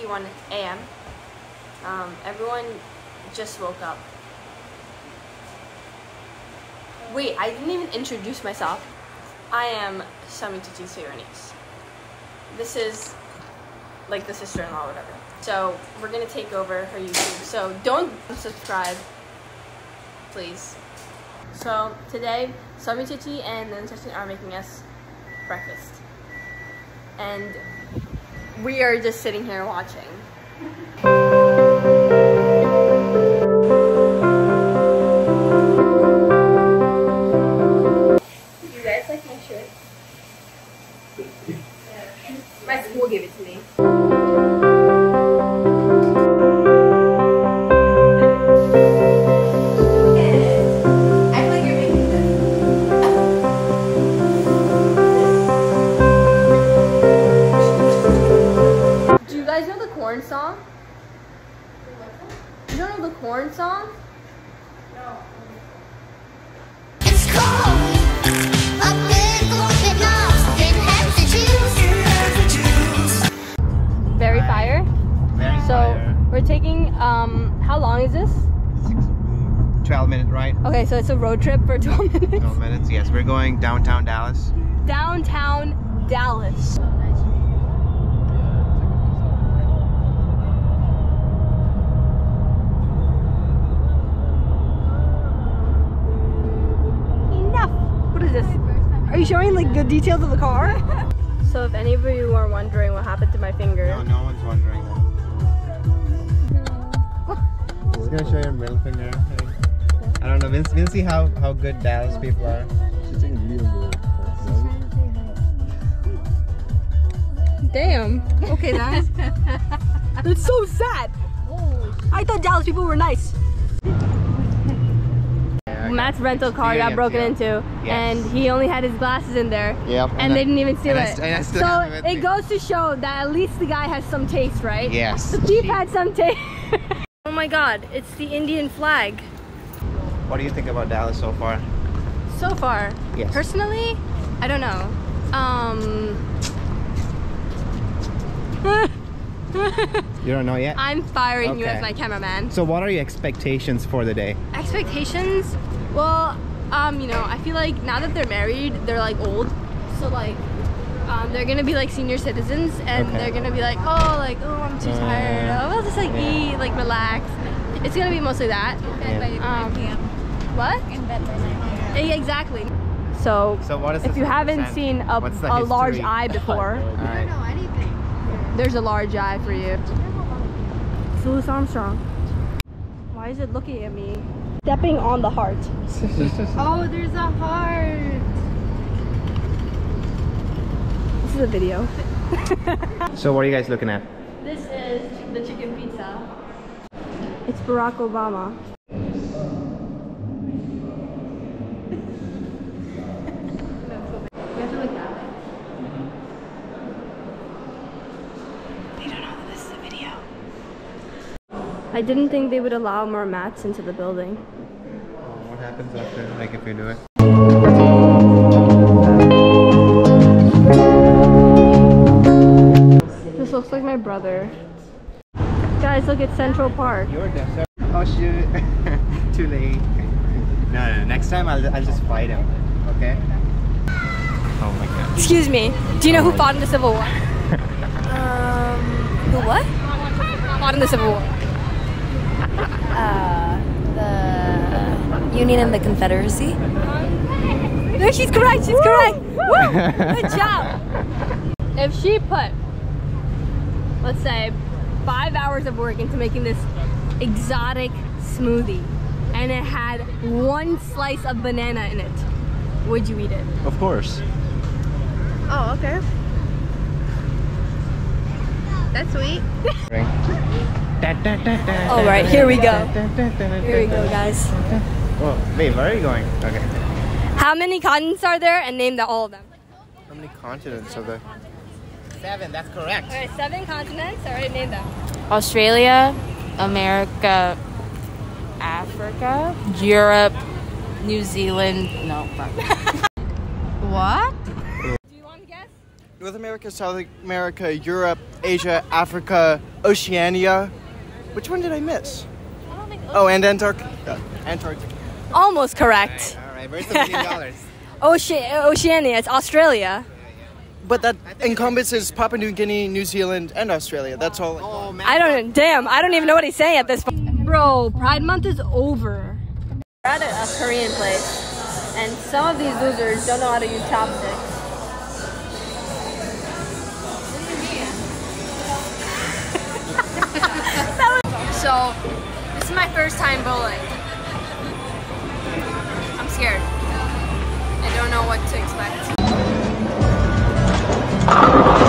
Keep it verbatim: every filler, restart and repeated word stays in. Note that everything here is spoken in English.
fifty-one a m Um, everyone just woke up. Wait, I didn't even introduce myself. I am Samititi's favorite niece. This is like the sister-in-law or whatever. So we're gonna take over her YouTube. So don't subscribe, please. So today, Samititi and then Session are making us breakfast. And we are just sitting here watching. You guys like my shirt? Yeah. My school gave it to me. Corn song? You don't know the Corn song? No. It's cold. A big open nose. It has to choose. Very fire. Very so fire. We're taking um how long is this? Six, twelve minute ride. Okay, so it's a road trip for twelve minutes. twelve minutes, yes. We're going downtown Dallas. Downtown Dallas. Are you showing like the details of the car? So if any of you are wondering what happened to my finger. No, no one's wondering that. He's gonna show your middle finger. I don't know, we'll, we'll see how, how good Dallas people are. She's taking a video. Damn. Okay, that's that's so sad. I thought Dallas people were nice. Matt's rental car got broken into, yes. And he only had his glasses in there. Yep. And, and they didn't even steal and it. I, and I still so have it, it me. goes to show that at least the guy has some taste, right? Yes. The thief had some taste. Oh my God! It's the Indian flag. What do you think about Dallas so far? So far, yes. Personally, I don't know. Um. You don't know yet? I'm firing okay. you as my cameraman. So what are your expectations for the day? Expectations? Well, um, you know, I feel like now that they're married, they're like old. So like, um, they're gonna be like senior citizens and okay. They're gonna be like, oh, like, oh, I'm too uh, tired. Oh, I'll just like yeah. eat, like relax. It's gonna be mostly that. Yeah. Um, what? In bed by nine p m Yeah, exactly. So, so what is if you haven't seen a, a large eye before, right. I don't know anything. There's a large eye for you. It's Louis Armstrong. Why is it looking at me? Stepping on the heart. Oh, there's a heart. This is a video. So what are you guys looking at? This is the chicken pizza. It's Barack Obama. You have to look that way. They don't know that this is a video. I didn't think they would allow more mats into the building. What happens after, like, if you do it? This looks like my brother. Guys, look at Central Park. You're there. Oh shoot! Too late. No, no. Next time I'll I'll just fight him. Okay? Oh my God. Excuse me. Do you know who fought in the Civil War? um, who what? Fought in the Civil War. Uh, the Union and the Confederacy. No, she's correct. She's Woo! correct. Woo! Good job. If she put, let's say, five hours of work into making this exotic smoothie, and it had one slice of banana in it, would you eat it? Of course. Oh, okay. That's sweet. All right, here we go. Here we go, guys. Oh, wait, where are you going? Okay. How many continents are there? And name the, all of them. How many continents are there? Seven, that's correct. All right, seven continents. All right, name them. Australia, America, Africa, Europe, New Zealand. No. What? Do you want to guess? North America, South America, Europe, Asia, Africa, Oceania. Which one did I miss? I don't think. Oh, and Antarctica. Antarctica. Almost correct. All right, where's the million dollars? Oce- Oceania, it's Australia. But that encompasses Papua New Guinea, New Zealand, and Australia. That's all. Oh man. I don't, damn, I don't even know what he's saying at this point. Bro, Pride Month is over. We're at a, a Korean place, and some of these losers don't know how to use chopsticks. So, this is my first time bowling. I'm scared. I don't know what to expect.